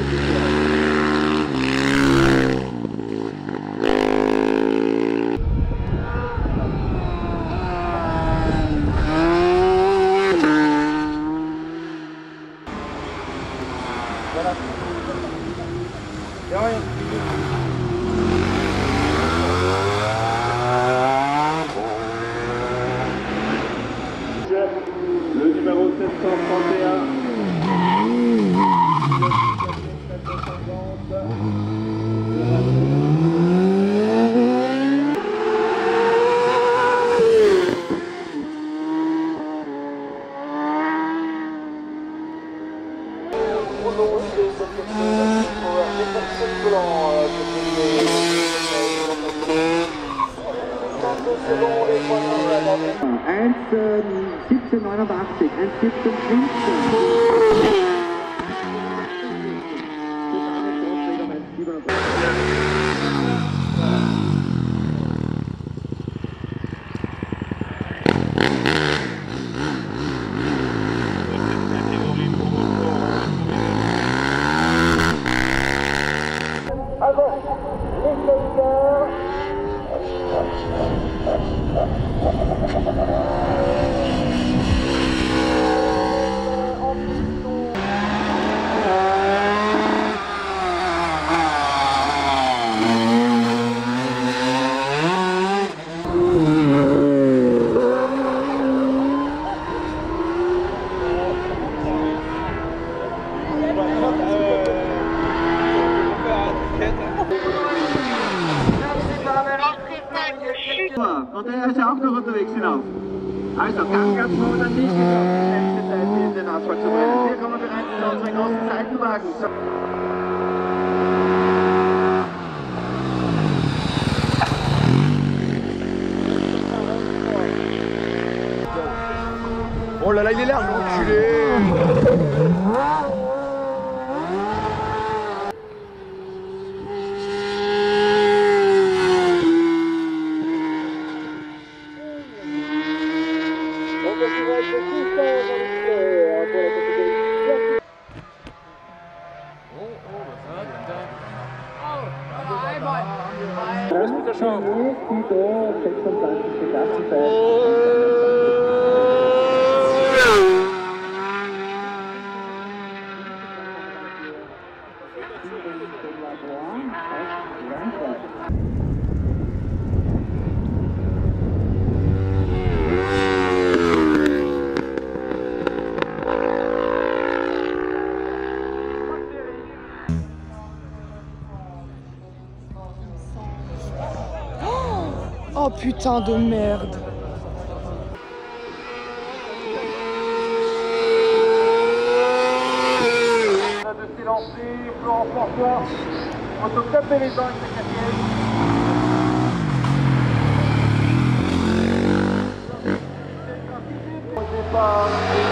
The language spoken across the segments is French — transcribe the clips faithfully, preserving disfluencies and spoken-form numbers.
Le numéro sept cent trente et un. eins siebzehn neunundachtzig, eins siebzehn fünfzehn. Und er ist ja auch noch unterwegs hinauf. Also ganz, ganz froh, dann nicht geschafft, in den Asphalt zu brennen. Hier kommen wir bereits zu unseren großen Seitenwagen. Oh là là, il est là, l'enculé! Was mit der Show? Oh putain de merde. De s'élancer, Florent François, on se tape les dents avec sa quatrième. Au départ,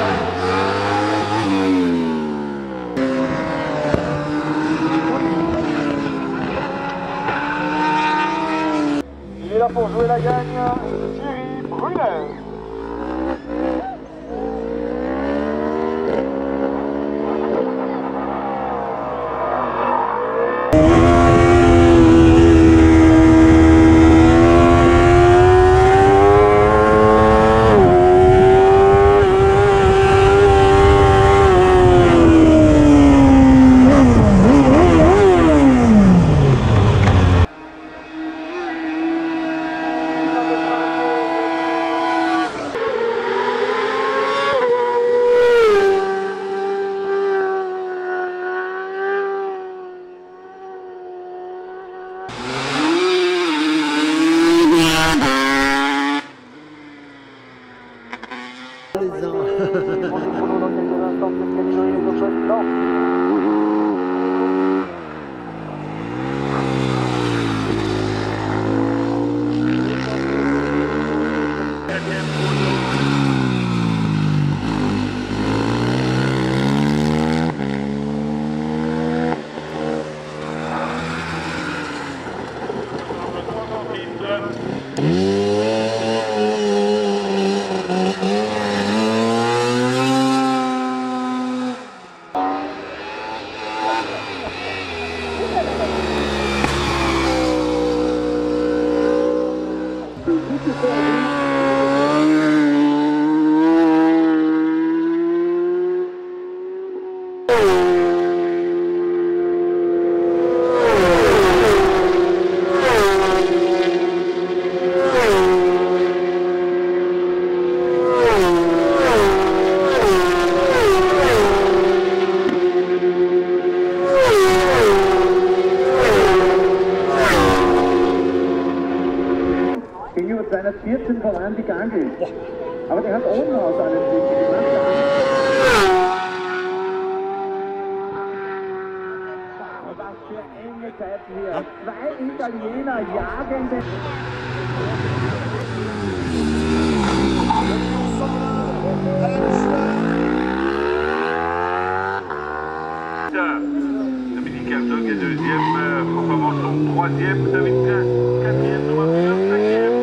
il est là pour jouer la gagne, Thierry Brunel. gute Vorbild. Gegenüber zweihundertvierzehn voran die Gangel. Aber der hat oben aus einen Blick gemacht. Was für enge Zeiten hier. Zwei Italiener jagen den... Dominique Herzog est deuxième, euh, François Manchon troisième, David Klein quatrième, Thomas Pion cinquième.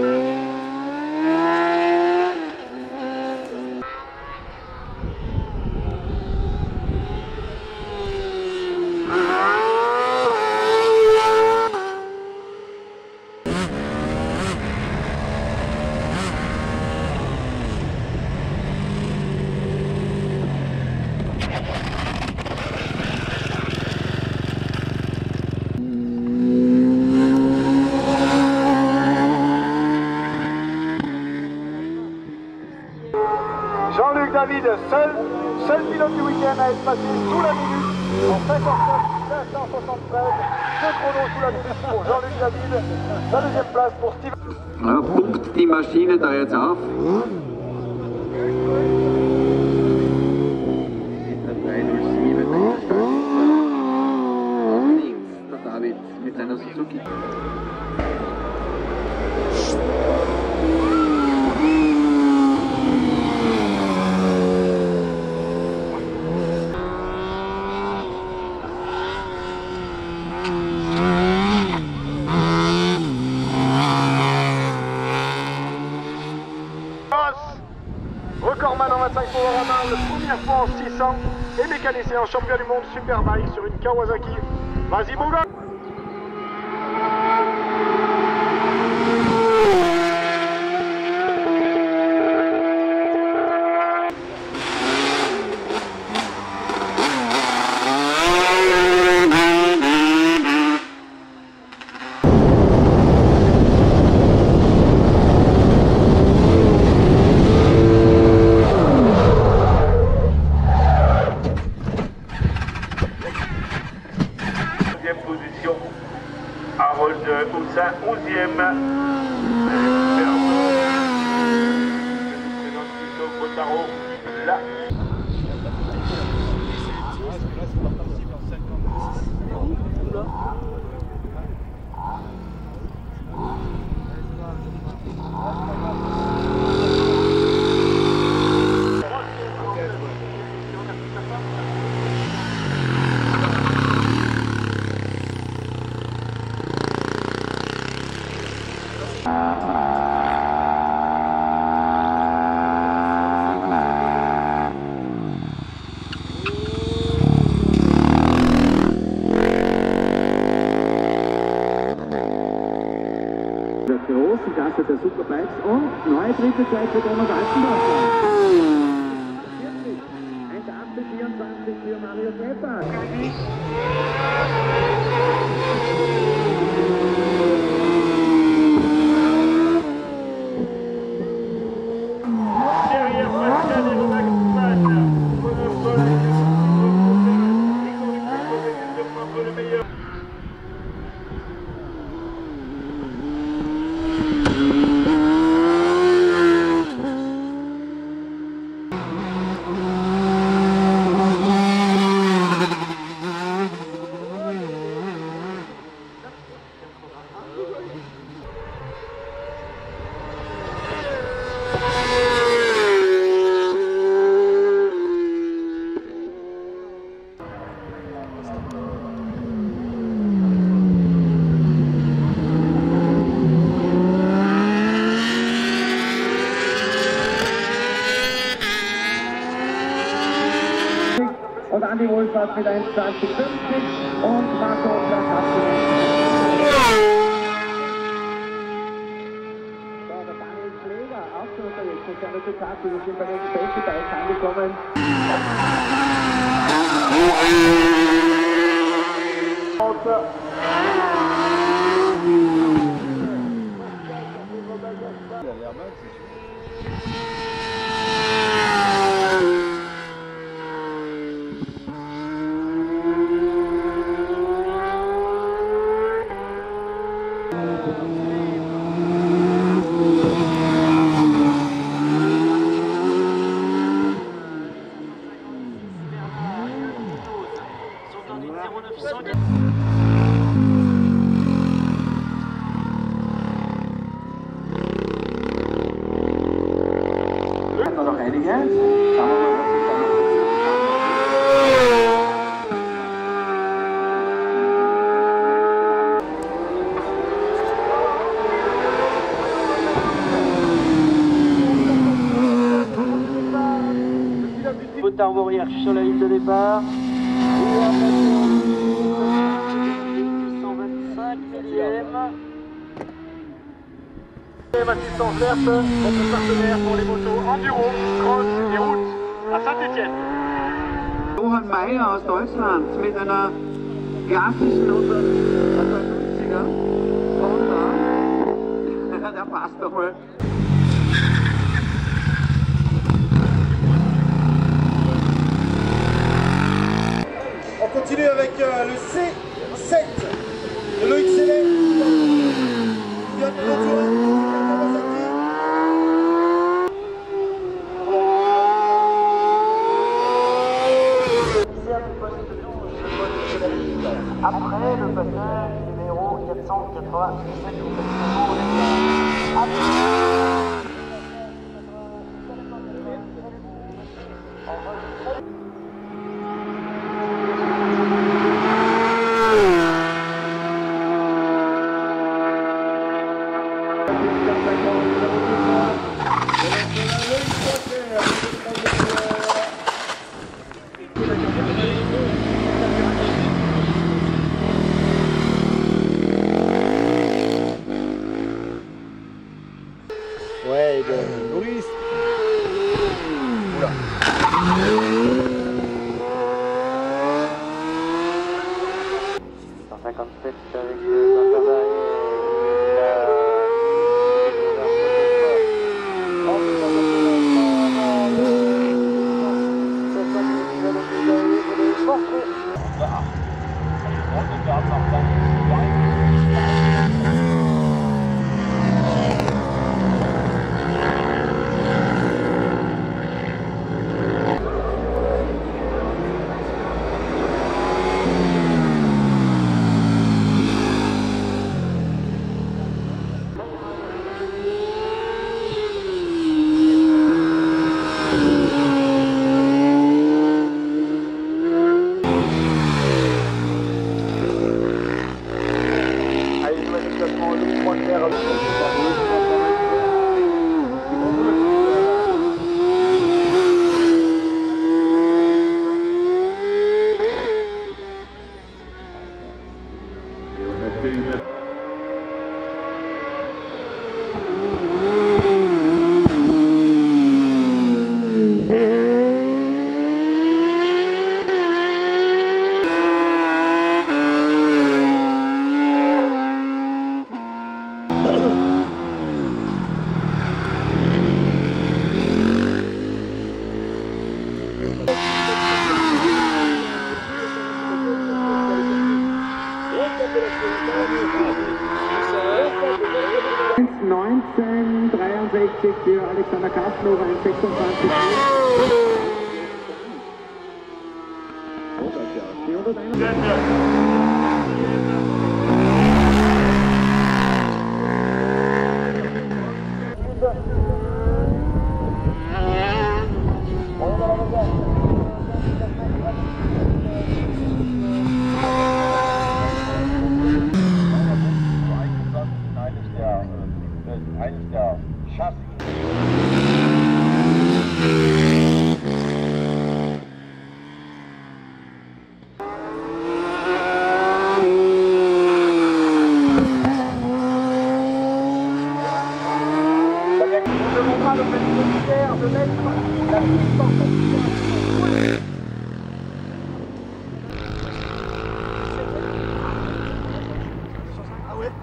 Jean-Luc David, seul, seul pilote du week-end à être passé sous la minute en cinquante-neuf cinq cent soixante-treize. Deux chronos sous la minute pour Jean-Luc David. La deuxième place pour Steve. Ja, pumpt die Maschine da jetzt auf. drei null sieben, links, der David mit seiner Suzuki. Recordman en vingt-cinq Powerama, la première fois en six cents et mécanicien champion du monde Superbike sur une Kawasaki. Vas-y mon gars! Position, Harold Houssin, onzième. Là. Der großen Klasse der Superbikes und neue dritte Zeit für Thomas Altenbach. eins achtzig vierundzwanzig für Mario Klepper. Derrière Pascal et Maxman. Le meilleur. Und Andi Wohlfahrt mit eins zwanzig fünfzig und Marco Platz achtzig. Deutschen unterwegs. Und der letzte Tag, wir sind bei den Safety Bikes angekommen. Noch einige. Schauen wir mal, was sich da noch Potard Warrior sur la ligne de départ. cent vingt-cinq millième. Assistance verte, notre partenaire pour les motos enduro, cross et route à Saint-Étienne. Johann Mayer aus Deutschland mit einer klassischen hundertfünfziger Honda. Der passt doch mal. On continue avec euh, le C sept de Loïc Sellet qui vient de retour. Après le passage numéro quatre cent quatre-vingt-dix-sept. Ouais, de Maurice. Oula. cent cinquante-sept avec le Benjamin neunzehn dreiundsechzig für Alexander Kastelhofer, ein sechsundzwanzig. Eines der Chassis. Nous devons permettra le militaire de mettre la piste en considération. Ah ouais.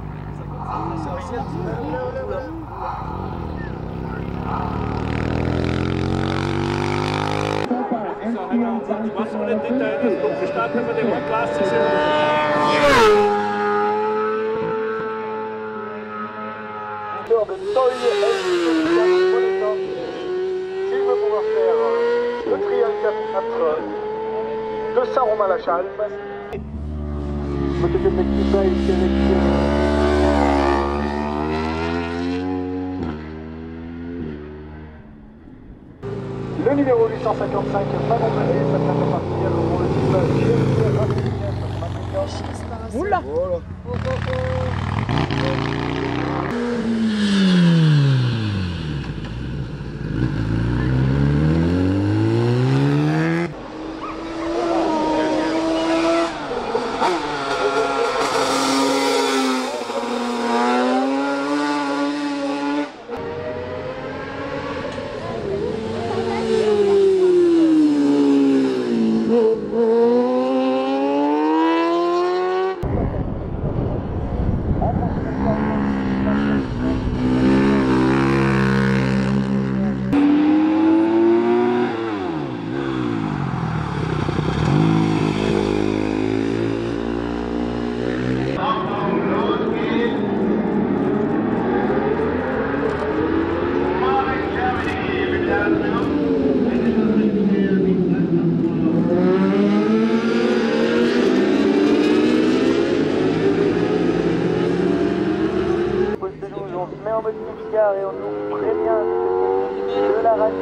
Was für ein Detail ist, ob die Stadt über die Hauptklasse sind. De Toy s'il veut pouvoir faire le triangle entre de Saint-Romain-la-Chalme. Peut-être une équipe ici avec le numéro huit cent cinquante-cinq, Manon Bellé, ça vient de partir pour le team G. Oula. Et on nous prévient de la radio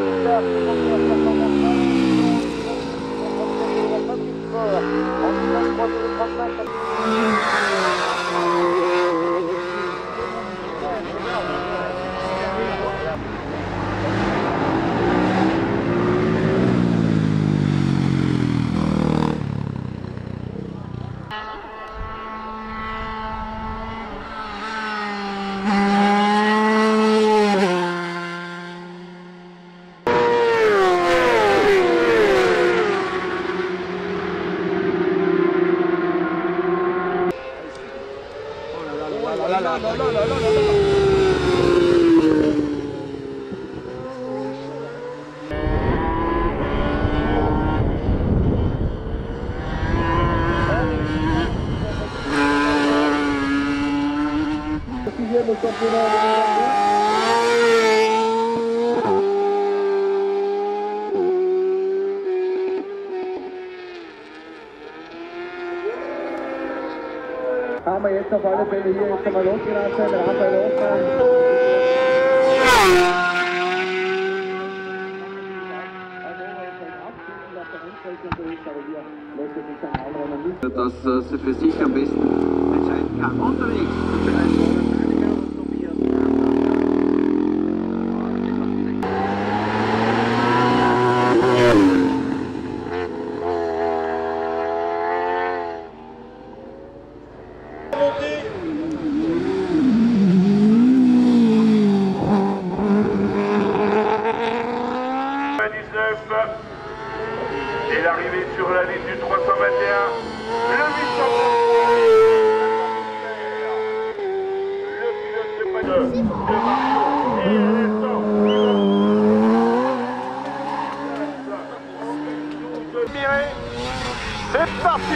Haben wir jetzt auf alle Fälle hier jetzt einmal losgelassen, Raphael Hoffmann. Dass äh, sie für sich am besten entscheiden kann. Unterwegs. Et l'arrivée sur la ligne du trois cent vingt et un, le huit cent le pilote de Padre, de Marco et Vincent. C'est parti.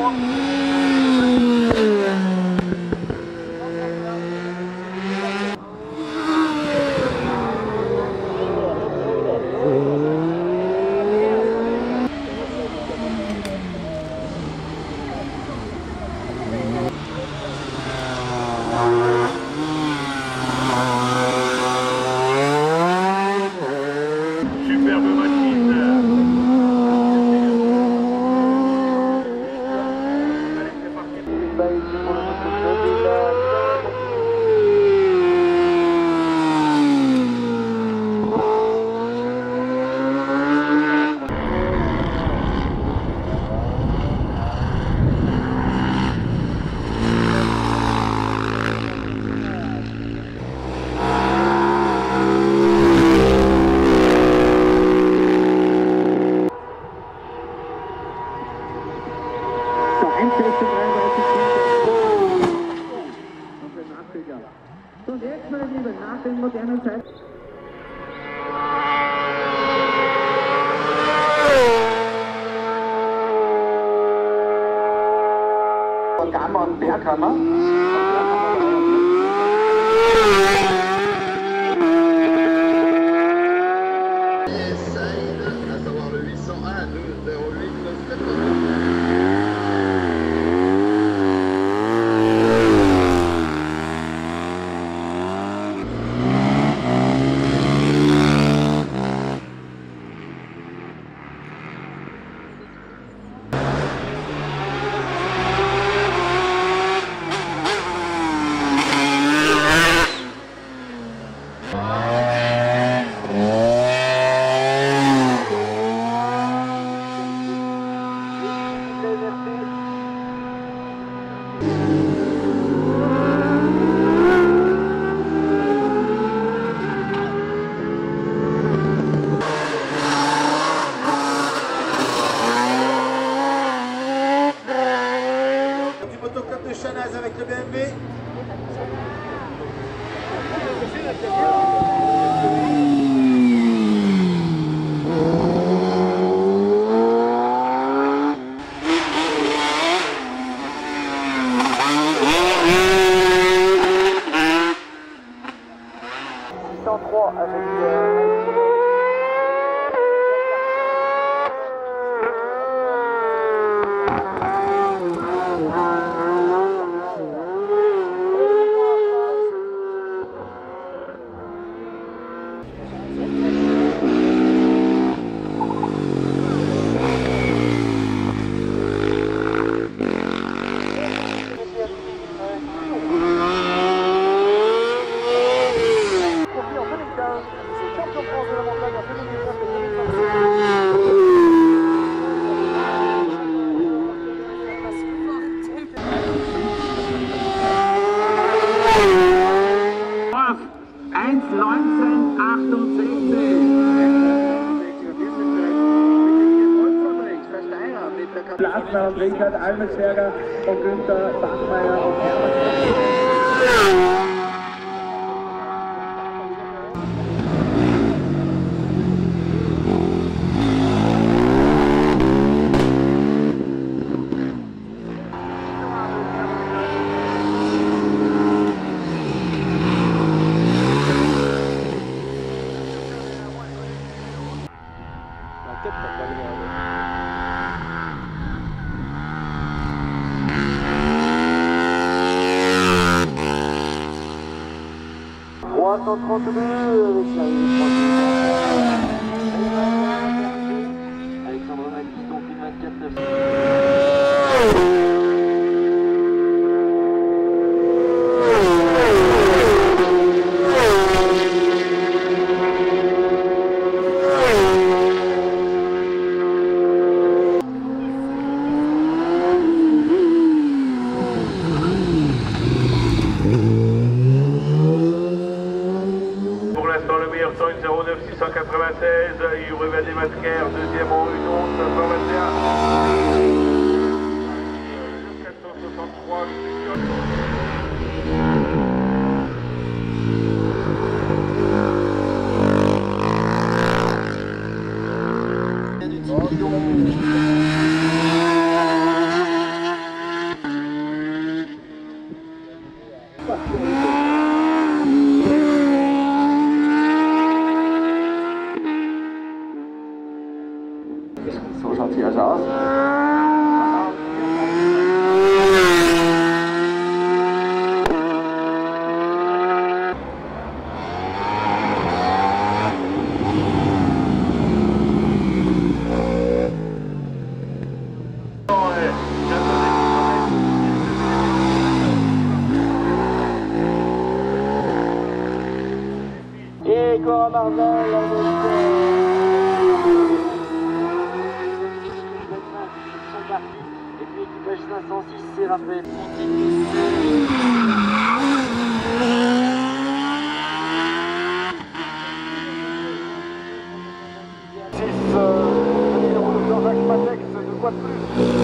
Superbe machine. Allez, c'est parti. So, und jetzt, meine Lieben, nach den modernen Zeiten. Gamma und Berghammer. Du motoclub de Chanaz avec le B M W. six cent trois avec euh, eins neunzehn achtundsechzig. Plattner und Richard Almesberger und Günther Bachmeier und Herbert. trois cent trente-deux avec la Alexandre Naki, confine vingt-quatre neuf cents. Pour l'instant, le meilleur temps, une zéro neuf six cent quatre-vingt-seize. Yuri Vadematker, deuxième en une onze cinq cent vingt et un. quatre cent soixante-trois. schaut sie also aus. Et Cora Marvel avec et puis équipage cinq cent six, c'est Raphaël six, le numéro de Jean-Jacques Matex, de quoi de plus.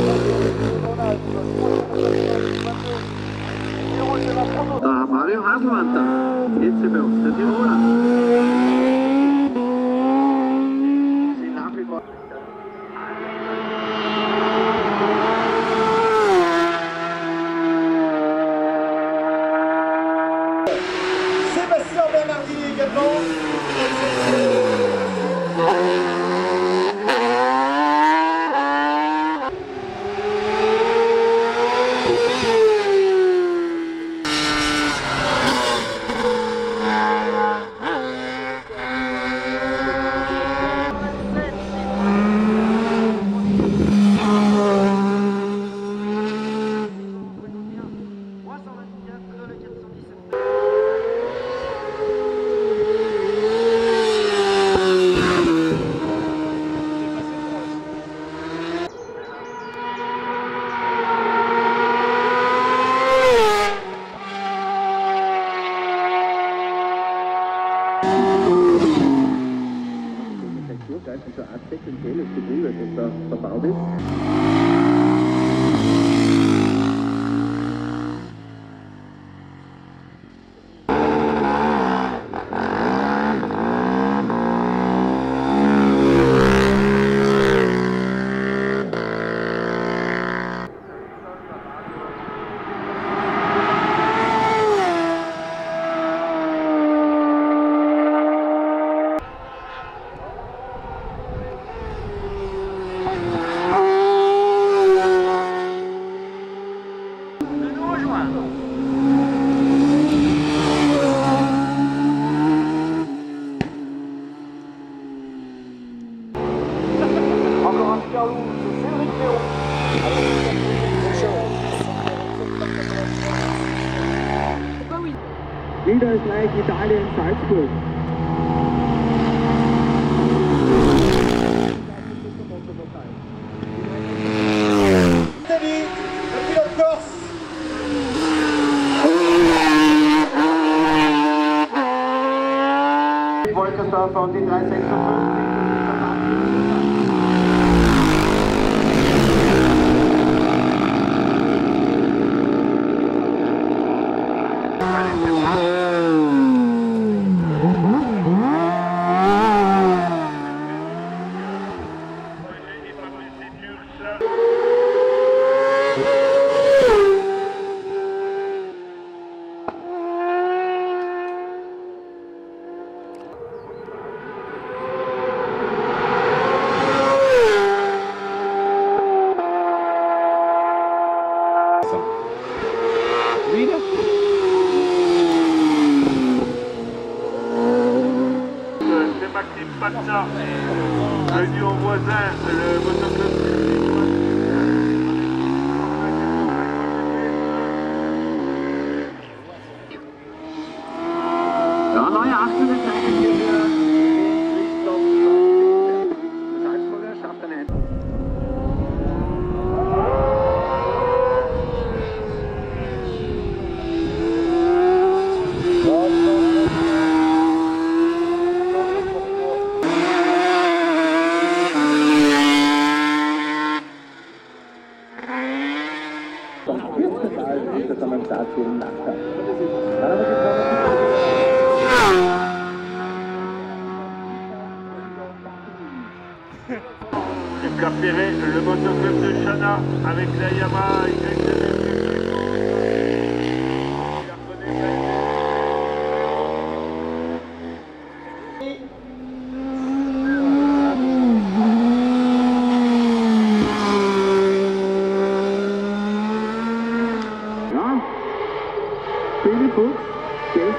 Da, Mario Haselmann da. Jetzt sind wir uns, der Tiroler. Sie nach wie vor. Sébastien Bernardini également. Da ist so eine Art sekundäres Getriebe, das da verbaut ist. encore un super loup, c'est Cédric Théo. Wieder ist gleich Italien, Salzburg. Italie, le pilote corse. Wolkersdorfer und die drei sechsundfünfzig. C'est Maxime Patna, venu au voisin, le motoclub. Ja, neue achtende Zeit hier für Christoph. Der Salzburger schafft einen. Das haben wir im Start hier im Nachteil. Et Cap Perret, le motoclub de Chana avec la Yamaha Y Z deux.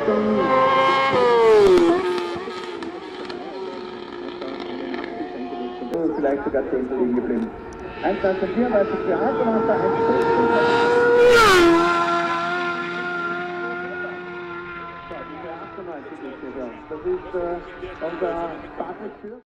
Vielleicht sogar zehn liegen geblieben. eins neunzehnhundertvierunddreißig für Haselmaster, eins achtundneunzig. Das ist äh, unser Fahrzeug für